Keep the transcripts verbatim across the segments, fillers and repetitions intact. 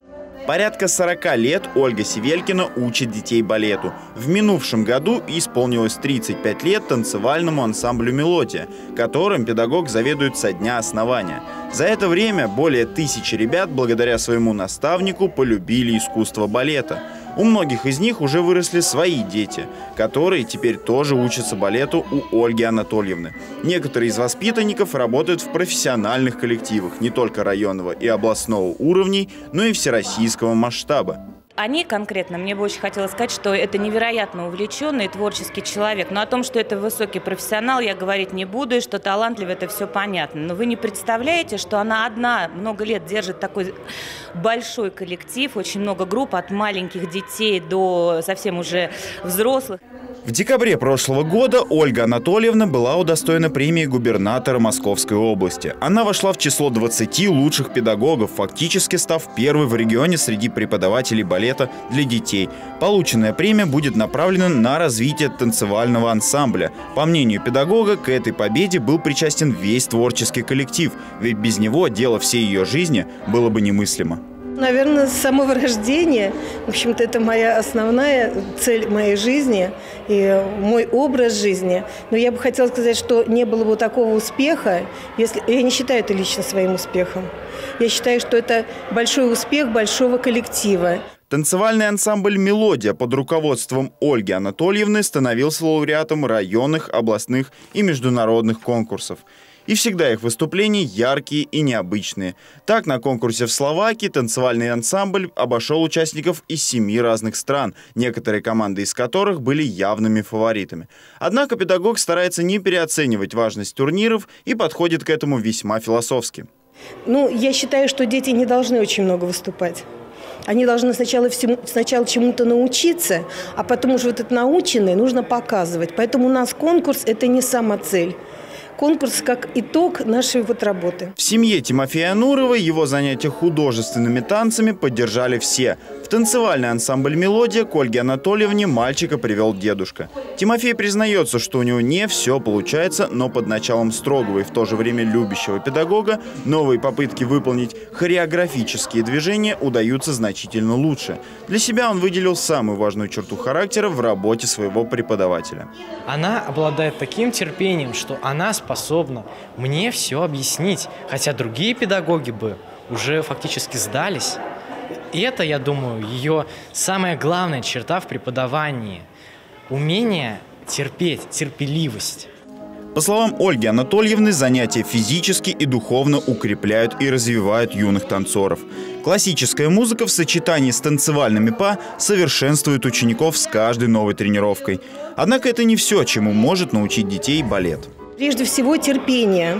Порядка сорока лет Ольга Севелькина учит детей балету. В минувшем году исполнилось тридцать пять лет танцевальному ансамблю «Мелодия», которым педагог заведует со дня основания. За это время более тысячи ребят, благодаря своему наставнику, полюбили искусство балета. У многих из них уже выросли свои дети, которые теперь тоже учатся балету у Ольги Анатольевны. Некоторые из воспитанников работают в профессиональных коллективах не только районного и областного уровней, но и всероссийского масштаба. Они конкретно, мне бы очень хотелось сказать, что это невероятно увлеченный творческий человек. Но о том, что это высокий профессионал, я говорить не буду, и что талантливый, это все понятно. Но вы не представляете, что она одна много лет держит такой большой коллектив, очень много групп, от маленьких детей до совсем уже взрослых. В декабре прошлого года Ольга Анатольевна была удостоена премии губернатора Московской области. Она вошла в число двадцати лучших педагогов, фактически став первой в регионе среди преподавателей балета для детей. Полученная премия будет направлена на развитие танцевального ансамбля. По мнению педагога, к этой победе был причастен весь творческий коллектив, ведь без него дело всей ее жизни было бы немыслимо. Наверное, с самого рождения, в общем-то, это моя основная цель моей жизни и мой образ жизни. Но я бы хотела сказать, что не было бы такого успеха, если я не считаю это лично своим успехом. Я считаю, что это большой успех большого коллектива. Танцевальный ансамбль «Мелодия» под руководством Ольги Анатольевны становился лауреатом районных, областных и международных конкурсов. И всегда их выступления яркие и необычные. Так, на конкурсе в Словакии танцевальный ансамбль обошел участников из семи разных стран, некоторые команды из которых были явными фаворитами. Однако педагог старается не переоценивать важность турниров и подходит к этому весьма философски. Ну, я считаю, что дети не должны очень много выступать. Они должны сначала, всему, сначала чему-то научиться, а потом уже вот это наученное нужно показывать. Поэтому у нас конкурс – это не самоцель. Конкурс как итог нашей вот работы. В семье Тимофея Нурова его занятия художественными танцами поддержали все. В танцевальный ансамбль «Мелодия» к Ольге Анатольевне мальчика привел дедушка. Тимофей признается, что у него не все получается, но под началом строгого и в то же время любящего педагога новые попытки выполнить хореографические движения удаются значительно лучше. Для себя он выделил самую важную черту характера в работе своего преподавателя. Она обладает таким терпением, что она способна мне все объяснить, хотя другие педагоги бы уже фактически сдались. И это, я думаю, ее самая главная черта в преподавании – умение терпеть, терпеливость. По словам Ольги Анатольевны, занятия физически и духовно укрепляют и развивают юных танцоров. Классическая музыка в сочетании с танцевальными па совершенствует учеников с каждой новой тренировкой. Однако это не все, чему может научить детей балет. Прежде всего, терпение.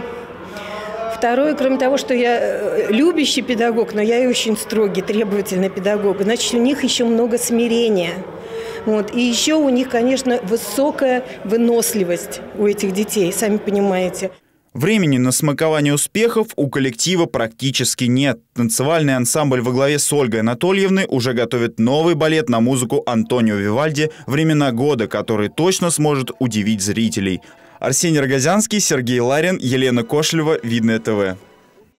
Второе, кроме того, что я любящий педагог, но я и очень строгий, требовательный педагог, значит, у них еще много смирения. Вот. И еще у них, конечно, высокая выносливость у этих детей, сами понимаете. Времени на смакование успехов у коллектива практически нет. Танцевальный ансамбль во главе с Ольгой Анатольевной уже готовит новый балет на музыку Антонио Вивальди «Времена года», который точно сможет удивить зрителей. Арсений Рогозянский, Сергей Ларин, Елена Кошелева, Видное ТВ.